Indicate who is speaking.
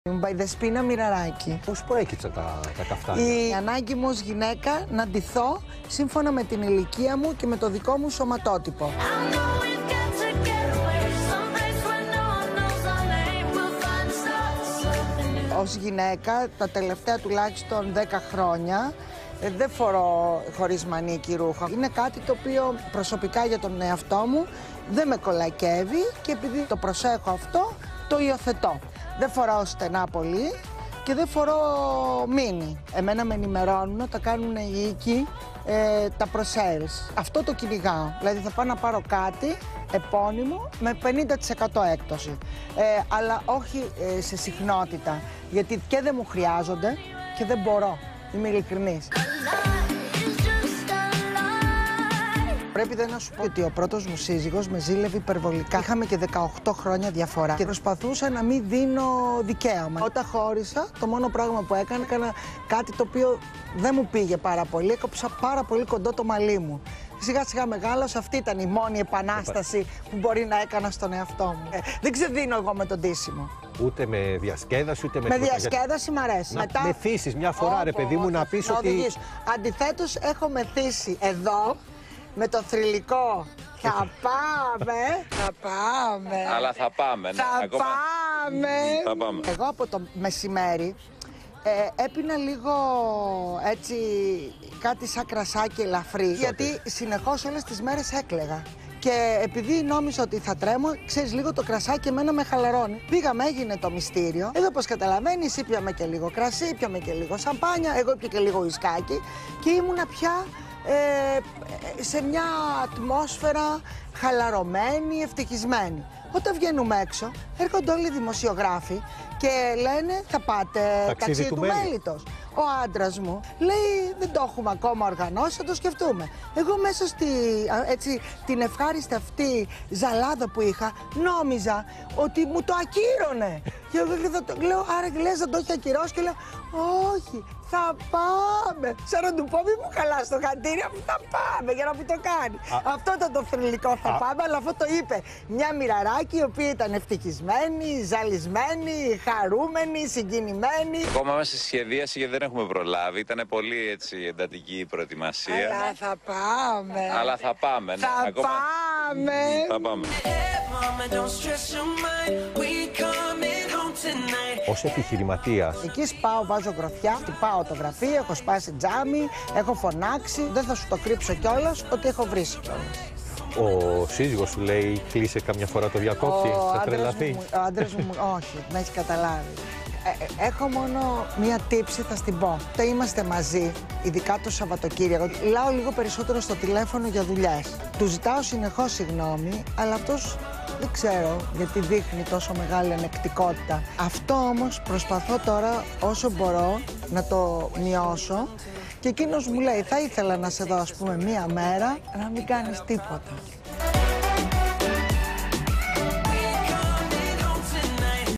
Speaker 1: Δεσπίνα Μοιραράκη.
Speaker 2: Πώς προέκυψαν τα καφτάνια?
Speaker 1: Η ανάγκη μου ως γυναίκα να ντυθώ σύμφωνα με την ηλικία μου και με το δικό μου σωματότυπο. Ως γυναίκα, τα τελευταία τουλάχιστον 10 χρόνια, δεν φορώ χωρίς μανίκι ρούχα. Είναι κάτι το οποίο προσωπικά για τον εαυτό μου δεν με κολακεύει και επειδή το προσέχω αυτό, το υιοθετώ. Δεν φοράω στενά πολύ και δεν φορώ μίνι. Εμένα με ενημερώνουν, τα κάνουν οι οίκοι, τα προσέρεις. Αυτό το κυνηγάω. Δηλαδή θα πάω να πάρω κάτι επώνυμο με 50% έκπτωση. Αλλά όχι σε συχνότητα, γιατί και δεν μου χρειάζονται και δεν μπορώ. Είμαι ειλικρινής. Πρέπει να σου πω ότι ο πρώτος μου σύζυγος με ζήλευε υπερβολικά. Είχαμε και 18 χρόνια διαφορά και προσπαθούσα να μην δίνω δικαίωμα. Όταν χώρισα, το μόνο πράγμα που έκανα κάτι το οποίο δεν μου πήγε πάρα πολύ. Έκοψα πάρα πολύ κοντό το μαλλί μου. Σιγά σιγά μεγάλωσα, αυτή ήταν η μόνη επανάσταση που μπορεί να έκανα στον εαυτό μου. Δεν ξεδίνω εγώ με τον ντύσιμο.
Speaker 2: Ούτε με διασκέδαση, ούτε με
Speaker 1: διασκέδαση μ' αρέσει.
Speaker 2: Να μεθύσεις μια φορά, ρε παιδί μου, να πεις ότι...
Speaker 1: Αντιθέτως, έχω μεθύσει εδώ με το θρυλικό. Θα πάμε.
Speaker 3: Αλλά θα πάμε, ναι.
Speaker 1: Θα πάμε. Εγώ από το μεσημέρι έπινα λίγο έτσι κάτι σαν κρασάκι ελαφρύ, γιατί συνεχώς όλες τις μέρες έκλαιγα. Και επειδή νόμιζα ότι θα τρέμω, ξέρεις, λίγο το κρασάκι εμένα με χαλαρώνει. Πήγαμε, έγινε το μυστήριο. Εδώ, όπως καταλαβαίνεις, ήπιαμε και λίγο κρασί, ήπιαμε και λίγο σαμπάνια, εγώ ήπια και λίγο ισκάκι και ήμουνα πια σε μια ατμόσφαιρα χαλαρωμένη, ευτυχισμένη. Όταν βγαίνουμε έξω, έρχονται όλοι οι δημοσιογράφοι και λένε θα πάτε ταξίδι του μέλιτος. Ο άντρας μου λέει δεν το έχουμε ακόμα οργανώσει, θα το σκεφτούμε. Εγώ μέσα την ευχάριστη αυτή ζαλάδα που είχα, νόμιζα ότι μου το ακύρωνε. Και εγώ λέω, άρα λες δεν το έχει ακυρώσει και λέω, όχι, θα πάμε. Σαν να του πω μη μου χαλάς το χατήρι, αφού θα πάμε για να μου το κάνει. Αυτό ήταν το θρυλικό, θα πάμε, αλλά αυτό το είπε μια Μοιραράκη η οποία ήταν ευτυχισμένη, ζαλισμένη, χαρούμενη, συγκινημένη.
Speaker 3: Ακόμα μέσα στη σχεδίαση γιατί δεν έχουμε προλάβει, ήταν πολύ έτσι εντατική η προετοιμασία.
Speaker 1: Αλλά θα πάμε.
Speaker 3: Αλλά θα πάμε, ναι.
Speaker 1: Θα πάμε.
Speaker 2: Ως επιχειρηματίας.
Speaker 1: Εκεί σπάω, βάζω γροθιά, χτυπάω το γραφείο, έχω σπάσει τζάμι, έχω φωνάξει. Δεν θα σου το κρύψω κιόλας ότι έχω βρει κιόλας.
Speaker 2: Ο σύζυγος σου λέει κλείσε καμιά φορά το διακόπτη, θα τρελαθεί?
Speaker 1: Ο άντρας μου, όχι, με έχει καταλάβει. Έχω μόνο μία τύψη, θα στην πω. Όταν είμαστε μαζί, ειδικά το Σαββατοκύριακο, μιλάω λίγο περισσότερο στο τηλέφωνο για δουλειές. Του ζητάω συνεχώς συγγνώμη, αλλά αυτός δεν ξέρω γιατί δείχνει τόσο μεγάλη ανεκτικότητα. Αυτό όμως προσπαθώ τώρα όσο μπορώ να το μειώσω και εκείνος μου λέει θα ήθελα να σε δω ας πούμε μία μέρα να μην κάνεις τίποτα.